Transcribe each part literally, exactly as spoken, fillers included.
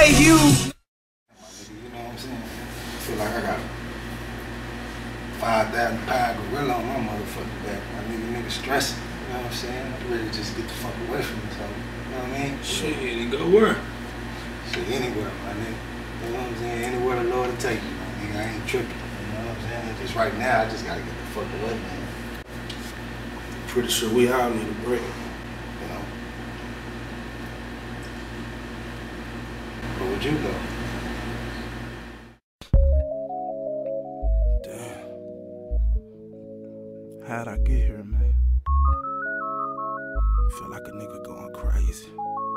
Hey, Hughes. You know what I'm saying? I feel like I got five thousand pound gorilla on my motherfucking back. My nigga, nigga stressing. You know what I'm saying? I'm ready to just get the fuck away from this hoe. You know what I mean? Shit, and go where? Shit, anywhere, my nigga. You know what I'm saying? Anywhere the Lord will take you, my nigga. I ain't tripping. You know what I'm saying? Just right now, I just gotta get the fuck away, man. Pretty sure we all need a break. You know? Where would you go? Damn. How'd I get here, man? Feel like a nigga going crazy.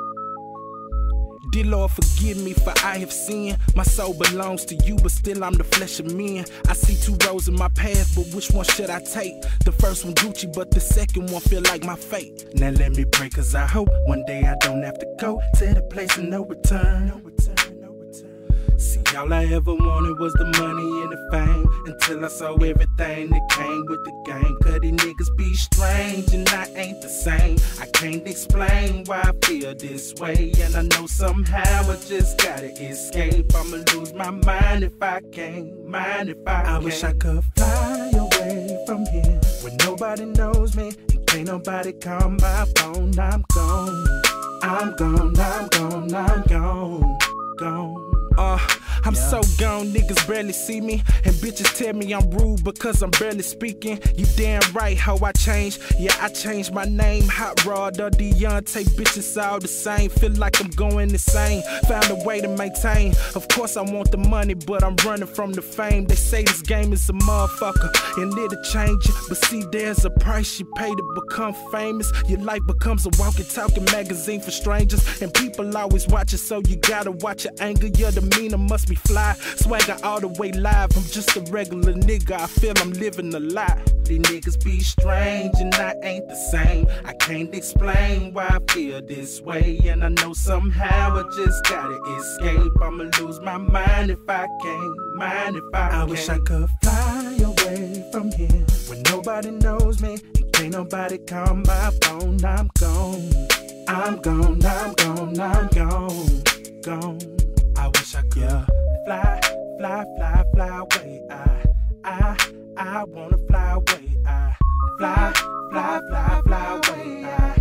Dear Lord, forgive me for I have sinned. My soul belongs to you, but still I'm the flesh of men. I see two roads in my path, but which one should I take? The first one Gucci, but the second one feel like my fate. Now let me pray, cause I hope one day I don't have to go to the place of no return. No return, no return. See, all I ever wanted was the money and the fame, until I saw everything that came with the game. Cause these niggas be strange and I ain't the same. I can't explain why I feel this way, and I know somehow I just gotta escape. I'ma lose my mind if I can't, mind if I, I can't. Wish I could fly away from here, where nobody knows me, and can't nobody call my phone. I'm gone, I'm gone, I'm gone, I'm gone, gone. Uh, I'm yeah. so gone, niggas barely see me, and bitches tell me I'm rude because I'm barely speaking. You damn right how I changed, yeah I changed my name. Hot Rod or Deonte, bitches all the same. Feel like I'm going insane, found a way to maintain. Of course I want the money, but I'm running from the fame. They say this game is a motherfucker, and it'll change you, but see there's a price you pay to become famous. Your life becomes a walking talking magazine for strangers, and people always watch it, so you gotta watch your anger. Your demeanor must be fly, swagger all the way live. I'm just a regular nigga, I feel I'm living a lie. These niggas be strange and I ain't the same. I can't explain why I feel this way, and I know somehow I just gotta escape. I'ma lose my mind if I can't, mind if I, I can't. I wish I could fly away from here, where nobody knows me, and can't nobody call my phone. I'm gone, I'm gone, I'm gone, I'm gone, gone. I wish I could yeah. fly, fly, fly, fly away. I, I, I wanna fly away. I fly, fly, fly, fly away. I,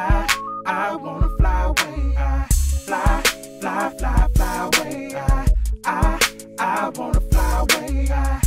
I, I wanna fly away. I fly, fly, fly, fly away. I, I, I wanna fly away. I,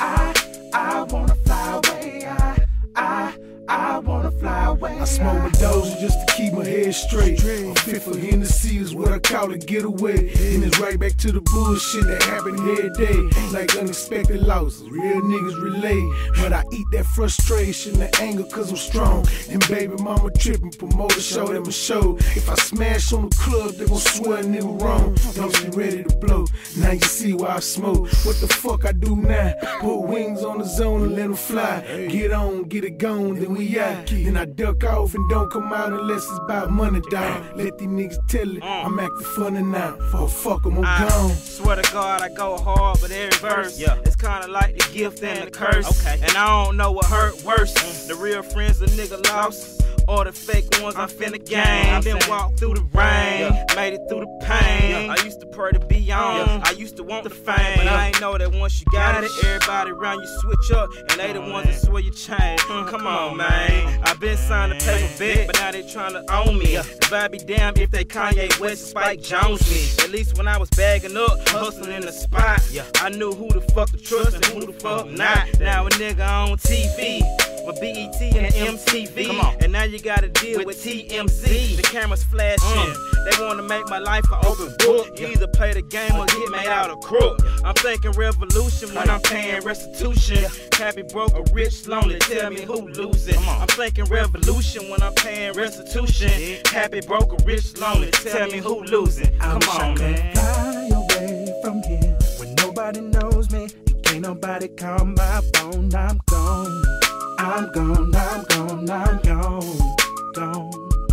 I, I wanna fly away. I, I, I wanna fly away. I smoke my dozy just to keep my head straight. I'm fit for Hennessy is what I call a getaway. And it's right back to the bullshit that happen every day. Like unexpected losses, real niggas relate. But I eat that frustration, the anger cause I'm strong. And baby mama tripping, promoter show them a show. If I smash on the club, they gon' swear a nigga wrong. Doughski ready to blow, now you see why I smoke. What the fuck I do now? Put wings on the zone and let them fly. Get on, get it gone, then we out. Then I duck off and don't come out unless it's about money, dog. Let these niggas tell it, I'm acting funny now. Oh fuck em, I'm I gone. Swear to God, I go hard, but every verse, yeah. It's kinda like the gift and the curse. Okay. And I don't know what hurt worse. Mm. The real friends a nigga lost, or the fake ones I'm finna gain. I been walked through the rain, yeah. Made it through the pain. Yeah. I used to pray to be on, yeah. I used to want the fame, but I ain't know that once you got it, everybody around you switch up, and they the ones that swear you change. Mm, come on, man. I been signed to pay my bet, but now they tryna own me. If I be damned if they Kanye West Spike Jones me. At least when I was bagging up, hustling in the spot, I knew who the fuck to trust and who the fuck not. Now a nigga on T V with B E T and M T V, come on. And now you gotta deal with T M Z. The cameras flashing, mm. They wanna make my life an open book. You either play the game or get made out of crook. I'm thinking revolution when I'm paying restitution. Happy, broke, or rich, lonely, tell me who losing. I'm thinking revolution when I'm paying restitution. Happy, broke, or rich, lonely, tell me who losing. Come on, man. Fly away from here, when nobody knows me, and can't nobody call my phone. I'm gone, I'm gone, I'm gone, I'm gone, gone.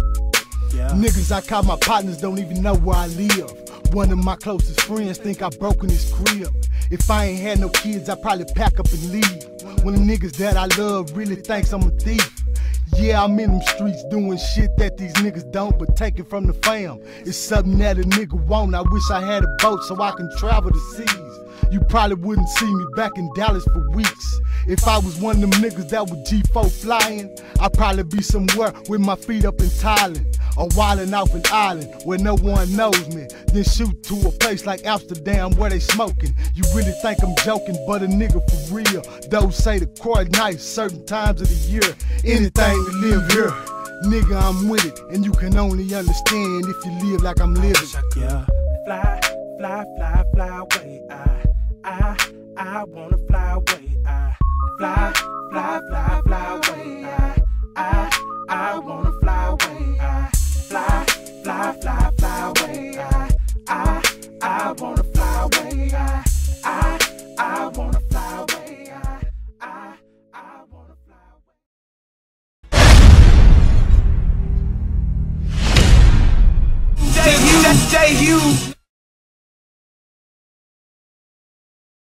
Yeah. Niggas I call my partners don't even know where I live. One of my closest friends think I broke in his crib. If I ain't had no kids, I probably pack up and leave. One of the niggas that I love really thinks I'm a thief. Yeah, I'm in them streets doing shit that these niggas don't, but taking from the fam. It's something that a nigga want. I wish I had a boat so I can travel the seas. You probably wouldn't see me back in Dallas for weeks. If I was one of them niggas that would G four flying, I'd probably be somewhere with my feet up in Thailand, or wildin' off an island where no one knows me. Then shoot to a place like Amsterdam where they smoking. You really think I'm joking, but a nigga for real. Those say the court nice certain times of the year. Anything to live here, nigga, I'm with it. And you can only understand if you live like I'm living. Yeah, fly, fly, fly, fly away. I, I, I wanna fly away. I, fly, fly, fly, fly away. I, I, I wanna fly away. I, fly, fly, fly, fly away. I, I, I wanna fly away. I, I, I wanna fly away. I, I, I wanna fly away. J Hughes, J Hughes.